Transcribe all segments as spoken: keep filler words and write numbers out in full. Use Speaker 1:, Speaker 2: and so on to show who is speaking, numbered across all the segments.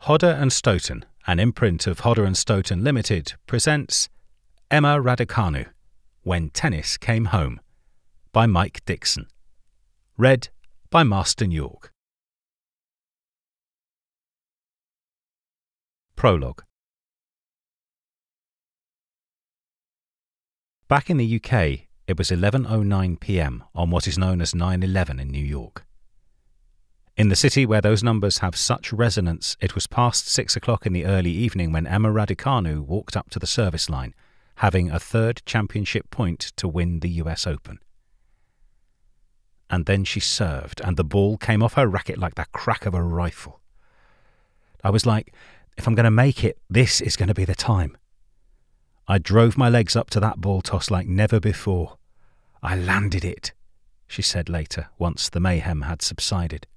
Speaker 1: Hodder and Stoughton, an imprint of Hodder and Stoughton Limited, presents Emma Raducanu, When Tennis Came Home, by Mike Dickson. Read by Marston York. Prologue. Back in the U K, it was eleven oh nine p m on what is known as nine eleven in New York. In the city where those numbers have such resonance, it was past six o'clock in the early evening when Emma Raducanu walked up to the service line, having a third championship point to win the U S Open. And then she served, and the ball came off her racket like the crack of a rifle. I was like, if I'm going to make it, this is going to be the time. I drove my legs up to that ball toss like never before. I landed it, she said later, once the mayhem had subsided.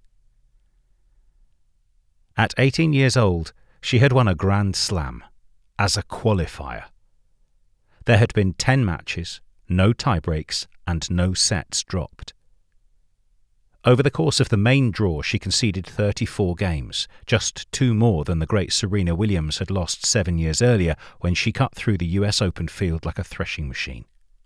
Speaker 1: At eighteen years old, she had won a Grand Slam, as a qualifier. There had been ten matches, no tiebreaks, and no sets dropped. Over the course of the main draw, she conceded thirty-four games, just two more than the great Serena Williams had lost seven years earlier when she cut through the U S Open field like a threshing machine.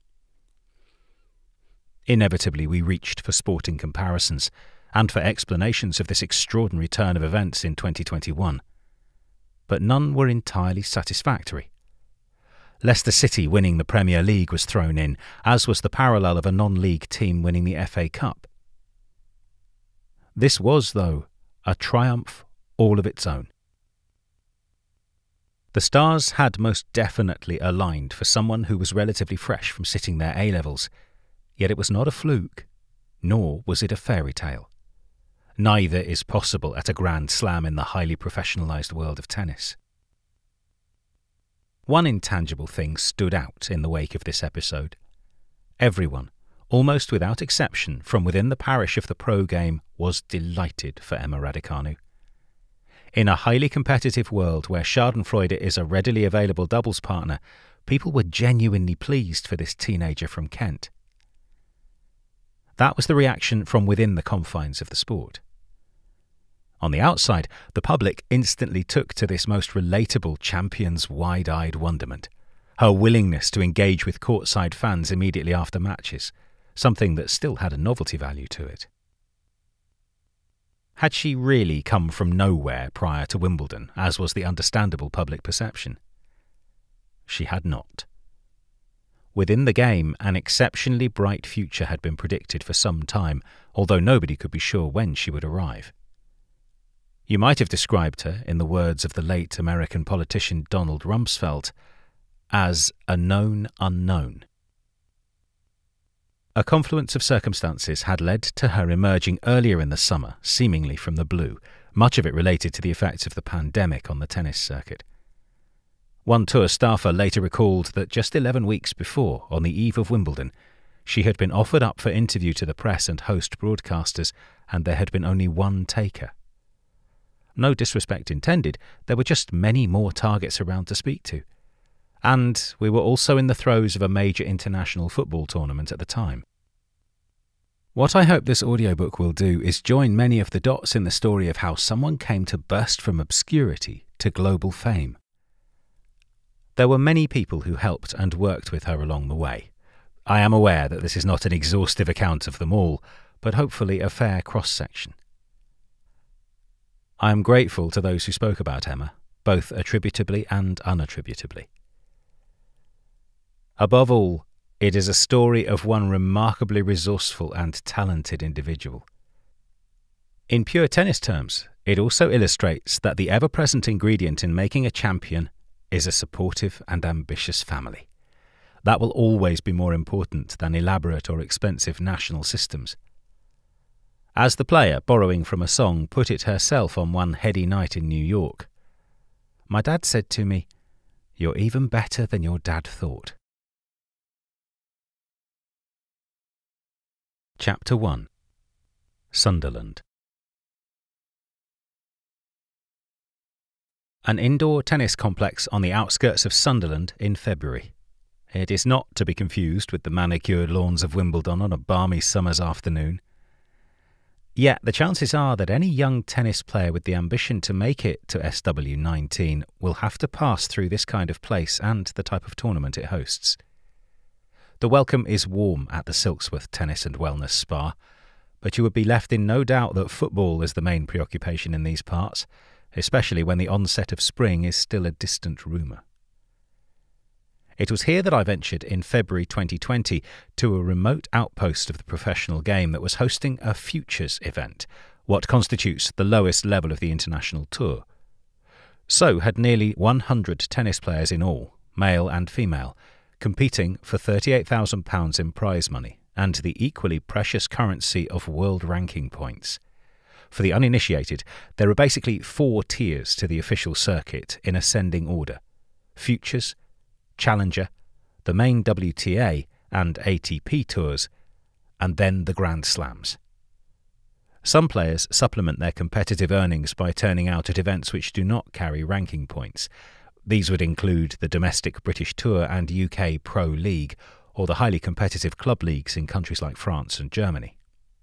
Speaker 1: Inevitably, we reached for sporting comparisons, and for explanations of this extraordinary turn of events in twenty twenty-one. But none were entirely satisfactory. Leicester City winning the Premier League was thrown in, as was the parallel of a non-league team winning the F A Cup. This was, though, a triumph all of its own. The stars had most definitely aligned for someone who was relatively fresh from sitting their A-levels, yet it was not a fluke, nor was it a fairy tale. Neither is possible at a Grand Slam in the highly professionalised world of tennis. One intangible thing stood out in the wake of this episode. Everyone, almost without exception, from within the parish of the pro game, was delighted for Emma Raducanu. In a highly competitive world where Schadenfreude is a readily available doubles partner, people were genuinely pleased for this teenager from Kent. That was the reaction from within the confines of the sport. On the outside, the public instantly took to this most relatable champion's wide-eyed wonderment, her willingness to engage with courtside fans immediately after matches, something that still had a novelty value to it. Had she really come from nowhere prior to Wimbledon, as was the understandable public perception? She had not. Within the game, an exceptionally bright future had been predicted for some time, although nobody could be sure when she would arrive. You might have described her, in the words of the late American politician Donald Rumsfeld, as a known unknown. A confluence of circumstances had led to her emerging earlier in the summer, seemingly from the blue, much of it related to the effects of the pandemic on the tennis circuit. One tour staffer later recalled that just eleven weeks before, on the eve of Wimbledon, she had been offered up for interview to the press and host broadcasters, and there had been only one taker. No disrespect intended, there were just many more targets around to speak to. And we were also in the throes of a major international football tournament at the time. What I hope this audiobook will do is join many of the dots in the story of how someone came to burst from obscurity to global fame. There were many people who helped and worked with her along the way. I am aware that this is not an exhaustive account of them all, but hopefully a fair cross-section. I am grateful to those who spoke about Emma, both attributably and unattributably. Above all, it is a story of one remarkably resourceful and talented individual. In pure tennis terms, it also illustrates that the ever-present ingredient in making a champion is a supportive and ambitious family. That will always be more important than elaborate or expensive national systems. As the player, borrowing from a song, put it herself on one heady night in New York, "My dad said to me, 'You're even better than your dad thought.'" Chapter one. Sunderland. An indoor tennis complex on the outskirts of Sunderland in February. It is not to be confused with the manicured lawns of Wimbledon on a balmy summer's afternoon. Yet the chances are that any young tennis player with the ambition to make it to S W nineteen will have to pass through this kind of place and the type of tournament it hosts. The welcome is warm at the Silksworth Tennis and Wellness Spa, but you would be left in no doubt that football is the main preoccupation in these parts, especially when the onset of spring is still a distant rumour. It was here that I ventured in February twenty twenty to a remote outpost of the professional game that was hosting a Futures event, what constitutes the lowest level of the international tour. So had nearly one hundred tennis players in all, male and female, competing for thirty-eight thousand pounds in prize money and the equally precious currency of world ranking points. For the uninitiated, there are basically four tiers to the official circuit in ascending order: Futures, Challenger, the main W T A and A T P tours, and then the Grand Slams. Some players supplement their competitive earnings by turning out at events which do not carry ranking points. These would include the domestic British Tour and U K Pro League, or the highly competitive club leagues in countries like France and Germany.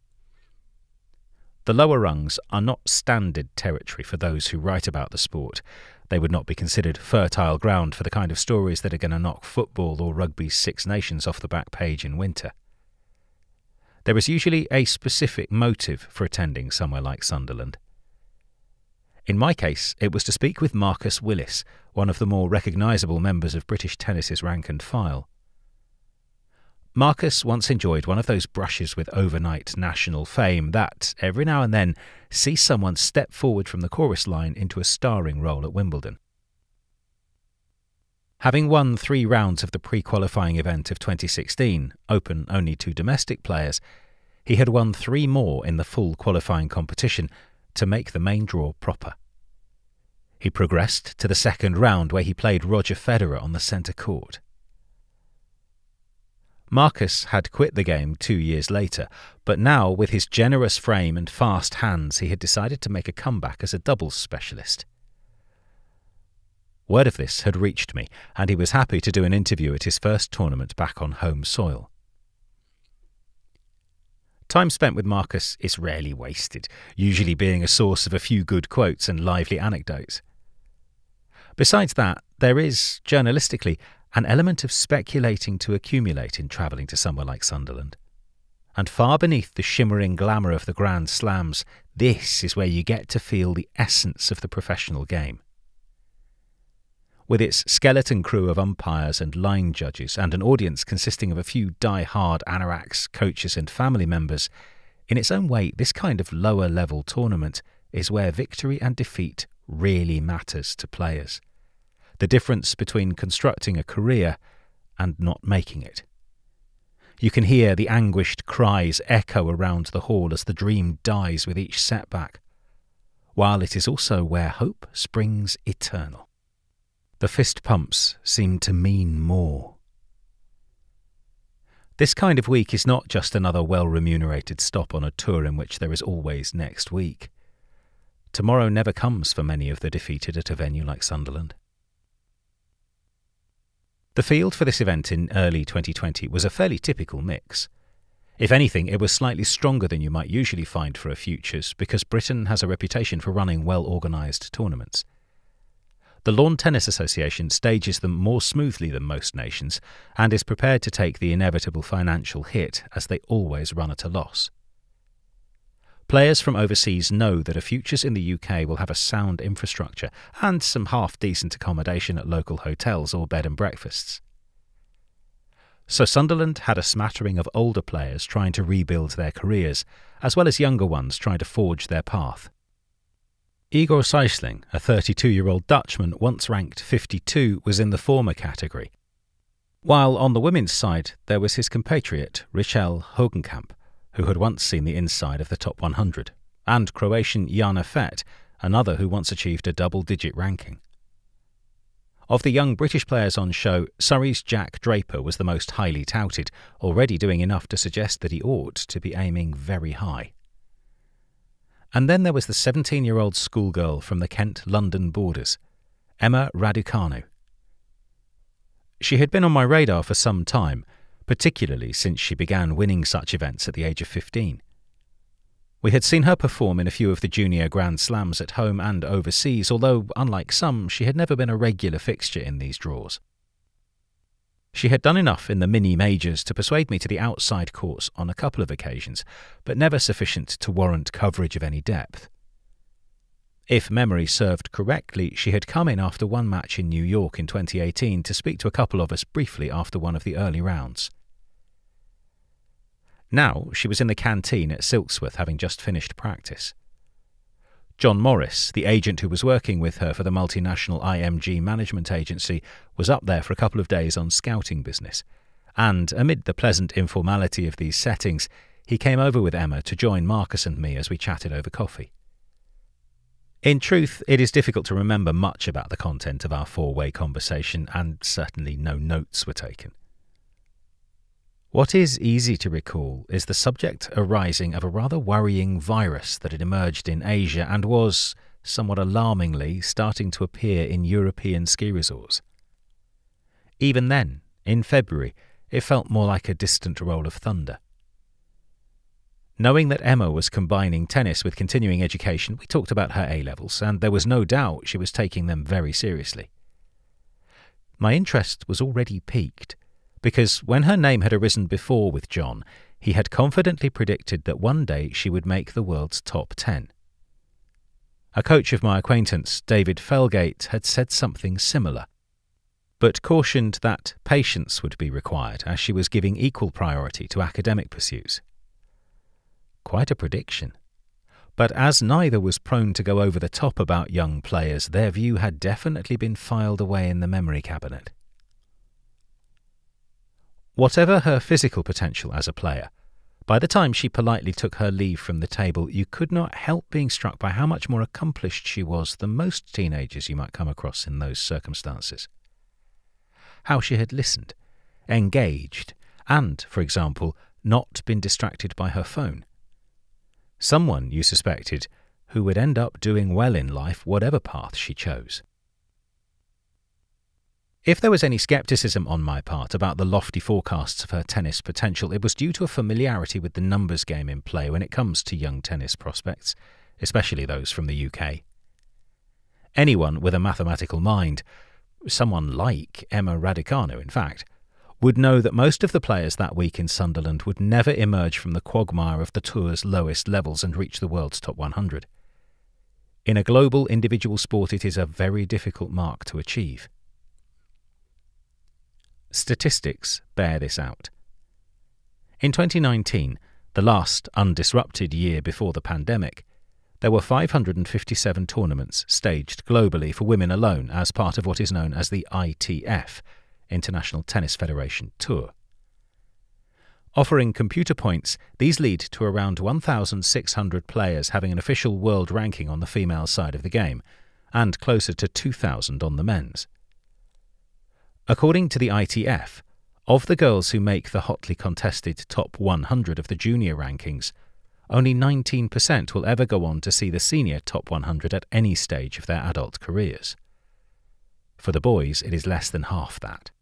Speaker 1: The lower rungs are not standard territory for those who write about the sport. They would not be considered fertile ground for the kind of stories that are going to knock football or rugby's Six Nations off the back page in winter. There is usually a specific motive for attending somewhere like Sunderland. In my case, it was to speak with Marcus Willis, one of the more recognisable members of British tennis's rank and file. Marcus once enjoyed one of those brushes with overnight national fame that, every now and then, sees someone step forward from the chorus line into a starring role at Wimbledon. Having won three rounds of the pre-qualifying event of twenty sixteen, open only to domestic players, he had won three more in the full qualifying competition to make the main draw proper. He progressed to the second round, where he played Roger Federer on the centre court. Marcus had quit the game two years later, but now, with his generous frame and fast hands, he had decided to make a comeback as a doubles specialist. Word of this had reached me, and he was happy to do an interview at his first tournament back on home soil. Time spent with Marcus is rarely wasted, usually being a source of a few good quotes and lively anecdotes. Besides that, there is, journalistically, an element of speculating to accumulate in travelling to somewhere like Sunderland. And far beneath the shimmering glamour of the Grand Slams, this is where you get to feel the essence of the professional game. With its skeleton crew of umpires and line judges, and an audience consisting of a few die-hard anoraks, coaches and family members, in its own way, this kind of lower-level tournament is where victory and defeat really matters to players. The difference between constructing a career and not making it. You can hear the anguished cries echo around the hall as the dream dies with each setback, while it is also where hope springs eternal. The fist pumps seem to mean more. This kind of week is not just another well-remunerated stop on a tour in which there is always next week. Tomorrow never comes for many of the defeated at a venue like Sunderland. The field for this event in early twenty twenty was a fairly typical mix. If anything, it was slightly stronger than you might usually find for a Futures, because Britain has a reputation for running well-organised tournaments. The Lawn Tennis Association stages them more smoothly than most nations, and is prepared to take the inevitable financial hit, as they always run at a loss. Players from overseas know that a Futures in the U K will have a sound infrastructure and some half-decent accommodation at local hotels or bed and breakfasts. So Sunderland had a smattering of older players trying to rebuild their careers, as well as younger ones trying to forge their path. Igor Sijsling, a thirty-two-year-old Dutchman once ranked fifty-two, was in the former category, while on the women's side there was his compatriot Richelle Hogenkamp, who had once seen the inside of the top one hundred, and Croatian Jana Fett, another who once achieved a double-digit ranking. Of the young British players on show, Surrey's Jack Draper was the most highly touted, already doing enough to suggest that he ought to be aiming very high. And then there was the seventeen-year-old schoolgirl from the Kent-London borders, Emma Raducanu. She had been on my radar for some time, particularly since she began winning such events at the age of fifteen. We had seen her perform in a few of the junior Grand Slams at home and overseas, although, unlike some, she had never been a regular fixture in these draws. She had done enough in the mini-majors to persuade me to the outside courts on a couple of occasions, but never sufficient to warrant coverage of any depth. If memory served correctly, she had come in after one match in New York in twenty eighteen to speak to a couple of us briefly after one of the early rounds. Now she was in the canteen at Silksworth, having just finished practice. John Morris, the agent who was working with her for the multinational I M G management agency, was up there for a couple of days on scouting business, and amid the pleasant informality of these settings, he came over with Emma to join Marcus and me as we chatted over coffee. In truth, it is difficult to remember much about the content of our four-way conversation, and certainly no notes were taken. What is easy to recall is the subject arising of a rather worrying virus that had emerged in Asia and was, somewhat alarmingly, starting to appear in European ski resorts. Even then, in February, it felt more like a distant roll of thunder. Knowing that Emma was combining tennis with continuing education, we talked about her A-levels, and there was no doubt she was taking them very seriously. My interest was already piqued, because when her name had arisen before with John, he had confidently predicted that one day she would make the world's top ten. A coach of my acquaintance, David Felgate, had said something similar, but cautioned that patience would be required as she was giving equal priority to academic pursuits. Quite a prediction. But as neither was prone to go over the top about young players, their view had definitely been filed away in the memory cabinet. Whatever her physical potential as a player, by the time she politely took her leave from the table, you could not help being struck by how much more accomplished she was than most teenagers you might come across in those circumstances. How she had listened, engaged, and, for example, not been distracted by her phone. Someone, you suspected, who would end up doing well in life whatever path she chose. If there was any scepticism on my part about the lofty forecasts of her tennis potential, it was due to a familiarity with the numbers game in play when it comes to young tennis prospects, especially those from the U K. Anyone with a mathematical mind, someone like Emma Raducanu in fact, would know that most of the players that week in Sunderland would never emerge from the quagmire of the tour's lowest levels and reach the world's top one hundred. In a global individual sport, it is a very difficult mark to achieve. Statistics bear this out. In twenty nineteen, the last undisrupted year before the pandemic, there were five hundred fifty-seven tournaments staged globally for women alone as part of what is known as the I T F, International Tennis Federation Tour. Offering computer points, these lead to around one thousand six hundred players having an official world ranking on the female side of the game, and closer to two thousand on the men's. According to the I T F, of the girls who make the hotly contested top one hundred of the junior rankings, only nineteen percent will ever go on to see the senior top one hundred at any stage of their adult careers. For the boys, it is less than half that.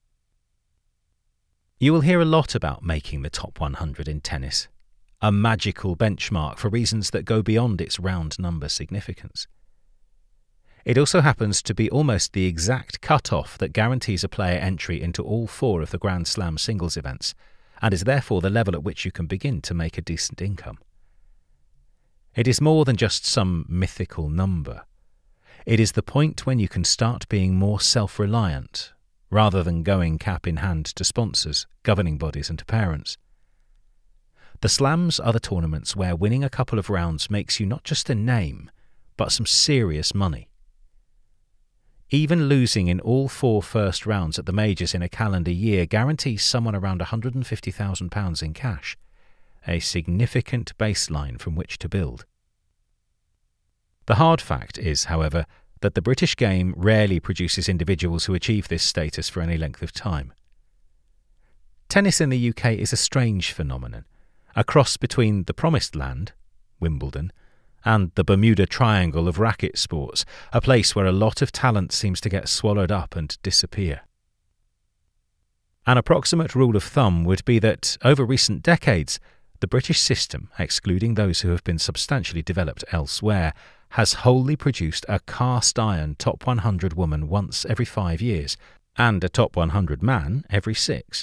Speaker 1: You will hear a lot about making the top one hundred in tennis, a magical benchmark for reasons that go beyond its round number significance. It also happens to be almost the exact cut-off that guarantees a player entry into all four of the Grand Slam singles events, and is therefore the level at which you can begin to make a decent income. It is more than just some mythical number. It is the point when you can start being more self-reliant, rather than going cap in hand to sponsors, governing bodies and to parents. The slams are the tournaments where winning a couple of rounds makes you not just a name, but some serious money. Even losing in all four first rounds at the majors in a calendar year guarantees someone around one hundred fifty thousand pounds in cash, a significant baseline from which to build. The hard fact is, however, that the British game rarely produces individuals who achieve this status for any length of time. Tennis in the U K is a strange phenomenon, a cross between the Promised Land, Wimbledon, and the Bermuda Triangle of racket sports, a place where a lot of talent seems to get swallowed up and disappear. An approximate rule of thumb would be that, over recent decades, The British system, excluding those who have been substantially developed elsewhere, has wholly produced a cast-iron top one hundred woman once every five years, and a top one hundred man every six.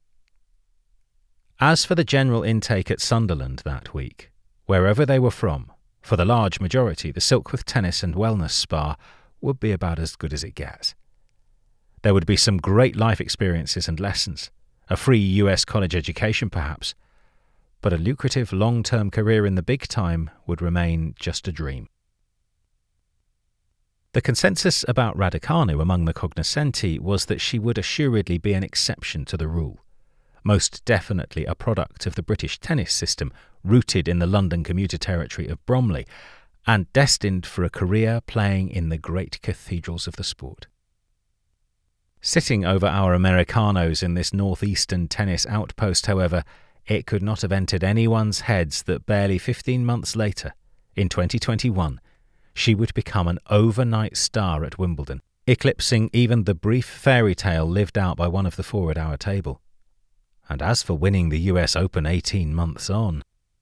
Speaker 1: As for the general intake at Sunderland that week, wherever they were from, for the large majority, the Silkworth Tennis and Wellness Spa would be about as good as it gets. There would be some great life experiences and lessons, a free U S college education perhaps, but a lucrative long-term career in the big time would remain just a dream. The consensus about Raducanu among the cognoscenti was that she would assuredly be an exception to the rule, most definitely a product of the British tennis system rooted in the London commuter territory of Bromley, and destined for a career playing in the great cathedrals of the sport. Sitting over our Americanos in this northeastern tennis outpost, however, it could not have entered anyone's heads that barely fifteen months later, in twenty twenty-one, she would become an overnight star at Wimbledon, eclipsing even the brief fairy tale lived out by one of the four at our table. And as for winning the U S Open eighteen months on,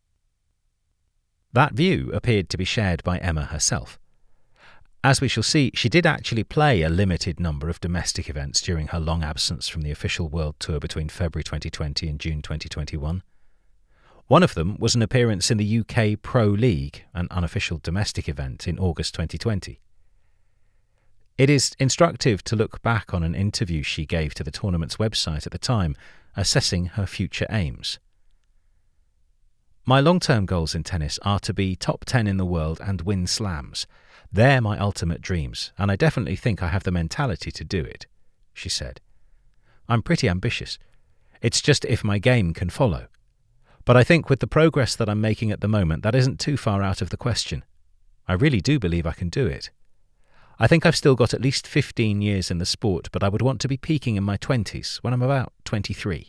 Speaker 1: that view appeared to be shared by Emma herself. As we shall see, she did actually play a limited number of domestic events during her long absence from the official World Tour between February twenty twenty and June twenty twenty-one. One of them was an appearance in the U K Pro League, an unofficial domestic event, in August twenty twenty. It is instructive to look back on an interview she gave to the tournament's website at the time, assessing her future aims. My long-term goals in tennis are to be top ten in the world and win slams. They're my ultimate dreams, and I definitely think I have the mentality to do it, she said. I'm pretty ambitious. It's just if my game can follow. But I think with the progress that I'm making at the moment, that isn't too far out of the question. I really do believe I can do it. I think I've still got at least fifteen years in the sport, but I would want to be peaking in my twenties, when I'm about twenty-three.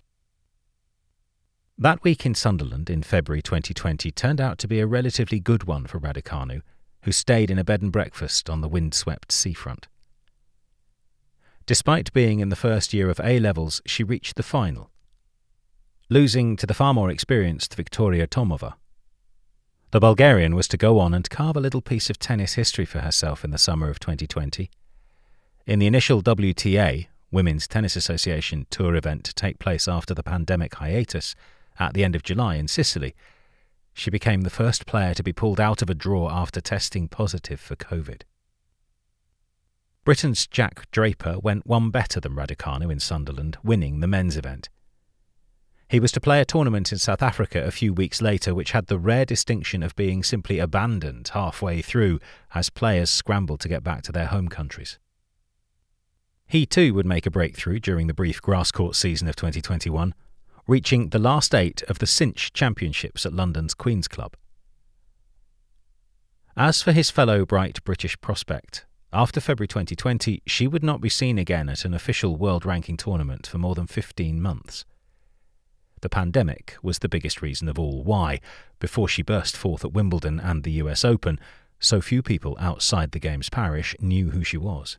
Speaker 1: That week in Sunderland in February twenty twenty turned out to be a relatively good one for Raducanu, who stayed in a bed and breakfast on the wind-swept seafront. Despite being in the first year of A-levels, she reached the final, losing to the far more experienced Victoria Tomova. The Bulgarian was to go on and carve a little piece of tennis history for herself in the summer of twenty twenty. In the initial W T A, Women's Tennis Association, tour event to take place after the pandemic hiatus at the end of July in Sicily, she became the first player to be pulled out of a draw after testing positive for COVID. Britain's Jack Draper went one better than Raducanu in Sunderland, winning the men's event. He was to play a tournament in South Africa a few weeks later, which had the rare distinction of being simply abandoned halfway through as players scrambled to get back to their home countries. He too would make a breakthrough during the brief grass-court season of twenty twenty-one, reaching the last eight of the Cinch Championships at London's Queen's Club. As for his fellow bright British prospect, after February twenty twenty, she would not be seen again at an official world-ranking tournament for more than fifteen months. The pandemic was the biggest reason of all why, before she burst forth at Wimbledon and the U S Open, so few people outside the game's parish knew who she was.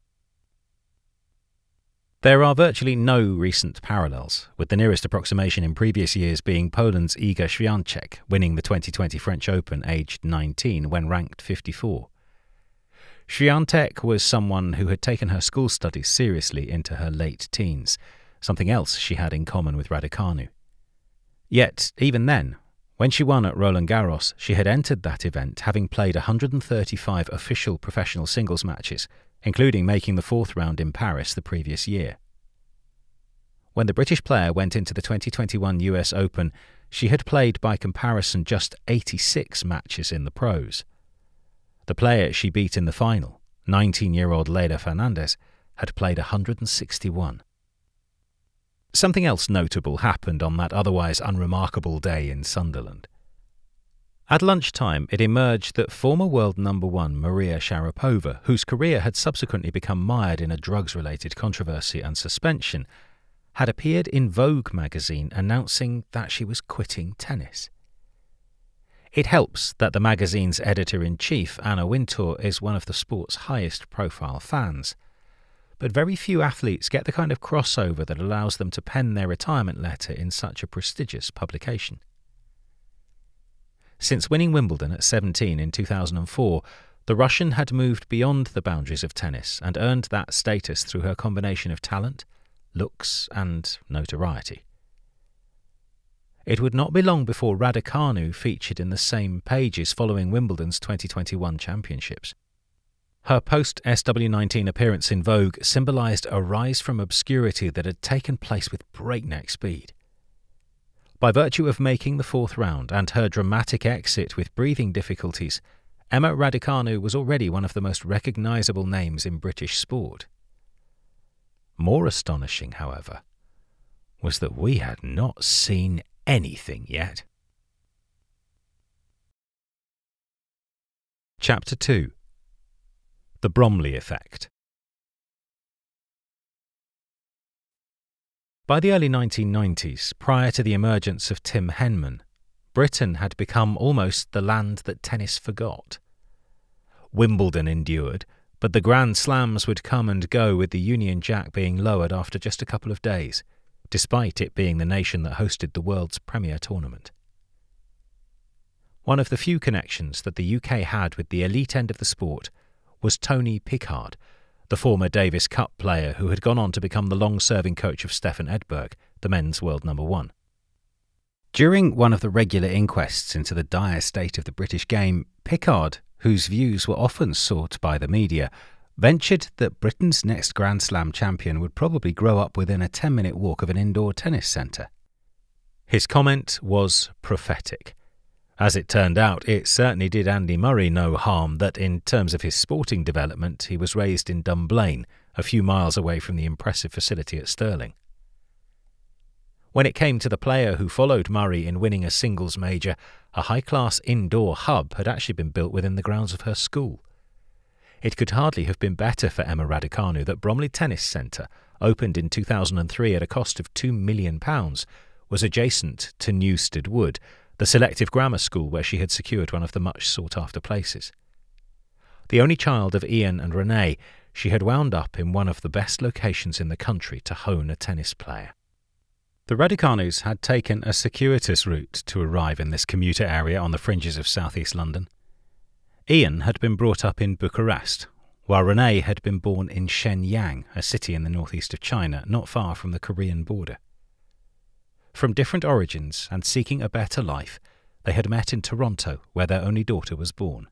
Speaker 1: There are virtually no recent parallels, with the nearest approximation in previous years being Poland's Iga Świątek winning the twenty twenty French Open aged nineteen when ranked fifty-four. Świątek was someone who had taken her school studies seriously into her late teens, something else she had in common with Raducanu. Yet, even then, when she won at Roland Garros, she had entered that event having played one hundred thirty-five official professional singles matches, including making the fourth round in Paris the previous year. When the British player went into the twenty twenty-one U S Open, she had played by comparison just eighty-six matches in the pros. The player she beat in the final, nineteen-year-old Leylah Fernandez, had played one hundred sixty-one. Something else notable happened on that otherwise unremarkable day in Sunderland. At lunchtime, it emerged that former world number one Maria Sharapova, whose career had subsequently become mired in a drugs-related controversy and suspension, had appeared in Vogue magazine announcing that she was quitting tennis. It helps that the magazine's editor-in-chief, Anna Wintour, is one of the sport's highest-profile fans. But very few athletes get the kind of crossover that allows them to pen their retirement letter in such a prestigious publication. Since winning Wimbledon at seventeen in two thousand four, the Russian had moved beyond the boundaries of tennis and earned that status through her combination of talent, looks, and notoriety. It would not be long before Raducanu featured in the same pages following Wimbledon's twenty twenty-one championships. Her post-S W nineteen appearance in Vogue symbolised a rise from obscurity that had taken place with breakneck speed. By virtue of making the fourth round and her dramatic exit with breathing difficulties, Emma Raducanu was already one of the most recognisable names in British sport. More astonishing, however, was that we had not seen anything yet. Chapter two. The Bromley Effect. By the early nineteen nineties, prior to the emergence of Tim Henman, Britain had become almost the land that tennis forgot. Wimbledon endured, but the Grand Slams would come and go with the Union Jack being lowered after just a couple of days, despite it being the nation that hosted the world's premier tournament. One of the few connections that the U K had with the elite end of the sport was Tony Pickard, the former Davis Cup player who had gone on to become the long-serving coach of Stefan Edberg, the men's world number one. During one of the regular inquests into the dire state of the British game, Pickard, whose views were often sought by the media, ventured that Britain's next Grand Slam champion would probably grow up within a ten-minute walk of an indoor tennis centre. His comment was prophetic. As it turned out, it certainly did Andy Murray no harm that in terms of his sporting development he was raised in Dunblane, a few miles away from the impressive facility at Stirling. When it came to the player who followed Murray in winning a singles major, a high-class indoor hub had actually been built within the grounds of her school. It could hardly have been better for Emma Raducanu that Bromley Tennis Centre, opened in two thousand three at a cost of two million pounds, was adjacent to Newstead Wood, the selective grammar school where she had secured one of the much sought-after places. The only child of Ian and Renee, she had wound up in one of the best locations in the country to hone a tennis player. The Raducanus had taken a circuitous route to arrive in this commuter area on the fringes of southeast London. Ian had been brought up in Bucharest, while Renee had been born in Shenyang, a city in the northeast of China, not far from the Korean border. From different origins and seeking a better life, they had met in Toronto, where their only daughter was born.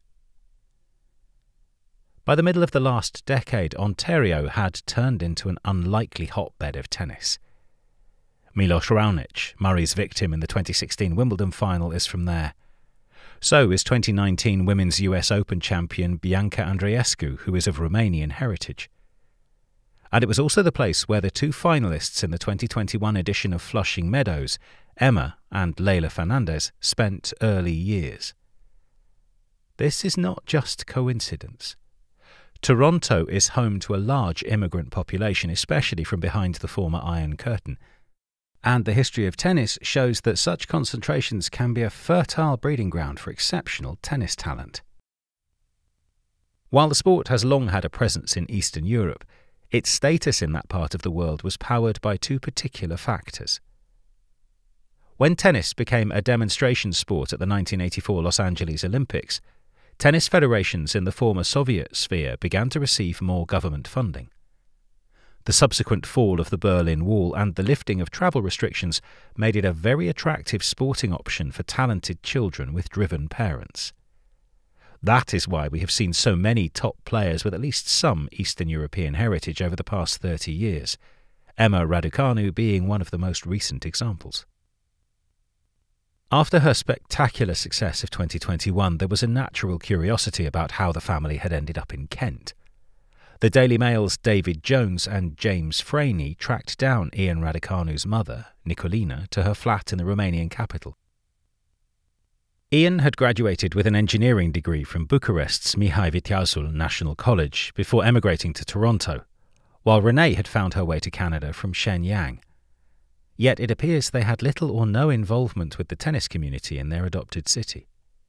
Speaker 1: By the middle of the last decade, Ontario had turned into an unlikely hotbed of tennis. Milos Raonic, Murray's victim in the twenty sixteen Wimbledon final, is from there. So is twenty nineteen Women's U S Open champion Bianca Andreescu, who is of Romanian heritage. And it was also the place where the two finalists in the twenty twenty-one edition of Flushing Meadows, Emma and Leylah Fernandez, spent early years. This is not just coincidence. Toronto is home to a large immigrant population, especially from behind the former Iron Curtain, and the history of tennis shows that such concentrations can be a fertile breeding ground for exceptional tennis talent. While the sport has long had a presence in Eastern Europe, its status in that part of the world was powered by two particular factors. When tennis became a demonstration sport at the nineteen eighty-four Los Angeles Olympics, tennis federations in the former Soviet sphere began to receive more government funding. The subsequent fall of the Berlin Wall and the lifting of travel restrictions made it a very attractive sporting option for talented children with driven parents. That is why we have seen so many top players with at least some Eastern European heritage over the past thirty years, Emma Raducanu being one of the most recent examples. After her spectacular success of twenty twenty-one, there was a natural curiosity about how the family had ended up in Kent. The Daily Mail's David Jones and James Franey tracked down Ian Raducanu's mother, Nicolina, to her flat in the Romanian capital. Ian had graduated with an engineering degree from Bucharest's Mihai Viteazul National College before emigrating to Toronto, while Renee had found her way to Canada from Shenyang. Yet it appears they had little or no involvement with the tennis community in their adopted city.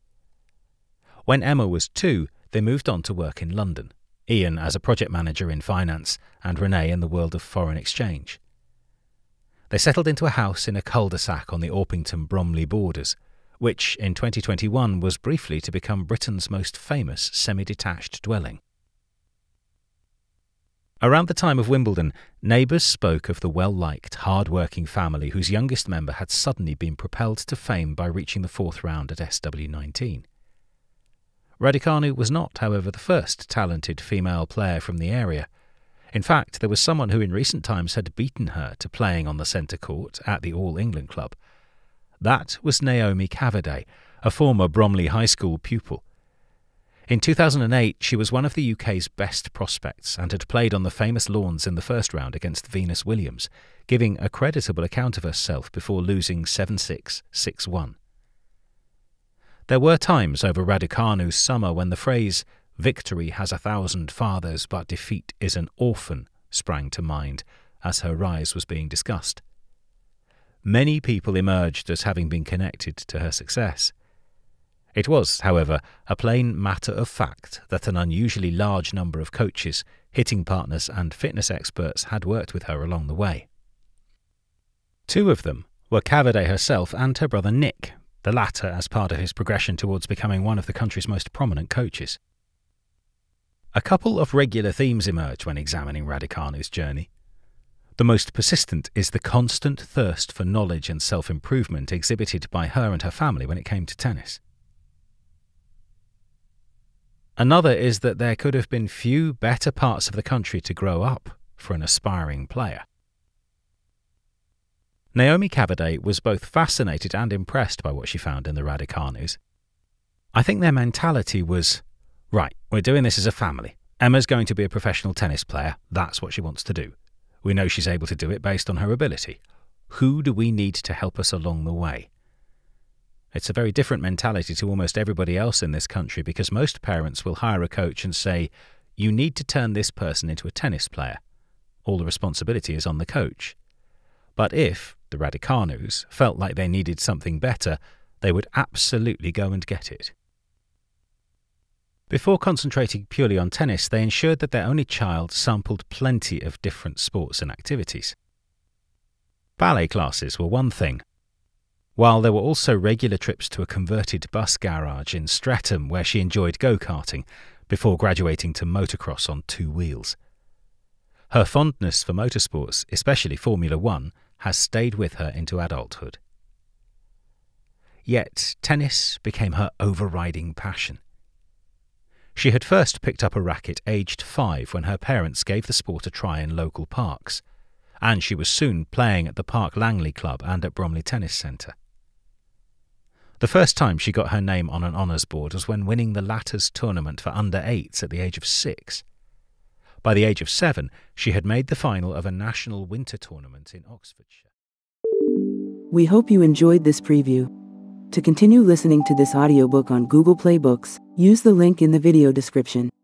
Speaker 1: When Emma was two, they moved on to work in London, Ian as a project manager in finance and Renee in the world of foreign exchange. They settled into a house in a cul-de-sac on the Orpington-Bromley borders, which in twenty twenty-one was briefly to become Britain's most famous semi-detached dwelling. Around the time of Wimbledon, neighbours spoke of the well-liked, hard-working family whose youngest member had suddenly been propelled to fame by reaching the fourth round at S W nineteen. Raducanu was not, however, the first talented female player from the area. In fact, there was someone who in recent times had beaten her to playing on the centre court at the All England club. That was Naomi Cavaday, a former Bromley High School pupil. In two thousand eight, she was one of the U K's best prospects and had played on the famous lawns in the first round against Venus Williams, giving a creditable account of herself before losing seven six, six one. There were times over Raducanu's summer when the phrase, "Victory has a thousand fathers, but defeat is an orphan," sprang to mind as her rise was being discussed. Many people emerged as having been connected to her success. It was, however, a plain matter of fact that an unusually large number of coaches, hitting partners and fitness experts had worked with her along the way. Two of them were Cavaday herself and her brother Nick, the latter as part of his progression towards becoming one of the country's most prominent coaches. A couple of regular themes emerge when examining Raducanu's journey. The most persistent is the constant thirst for knowledge and self-improvement exhibited by her and her family when it came to tennis. Another is that there could have been few better parts of the country to grow up for an aspiring player. Naomi Cavaday was both fascinated and impressed by what she found in the Raducanus. I think their mentality was, right, we're doing this as a family. Emma's going to be a professional tennis player. That's what she wants to do. We know she's able to do it based on her ability. Who do we need to help us along the way? It's a very different mentality to almost everybody else in this country because most parents will hire a coach and say, you need to turn this person into a tennis player. All the responsibility is on the coach. But if the Raducanus felt like they needed something better, they would absolutely go and get it. Before concentrating purely on tennis, they ensured that their only child sampled plenty of different sports and activities. Ballet classes were one thing, while there were also regular trips to a converted bus garage in Streatham where she enjoyed go-karting before graduating to motocross on two wheels. Her fondness for motorsports, especially Formula One, has stayed with her into adulthood. Yet tennis became her overriding passion. She had first picked up a racket aged five when her parents gave the sport a try in local parks, and she was soon playing at the Park Langley Club and at Bromley Tennis Centre. The first time she got her name on an honours board was when winning the latter's tournament for under eights at the age of six. By the age of seven, she had made the final of a national winter tournament in Oxfordshire.
Speaker 2: We hope you enjoyed this preview. To continue listening to this audiobook on Google Play Books, use the link in the video description.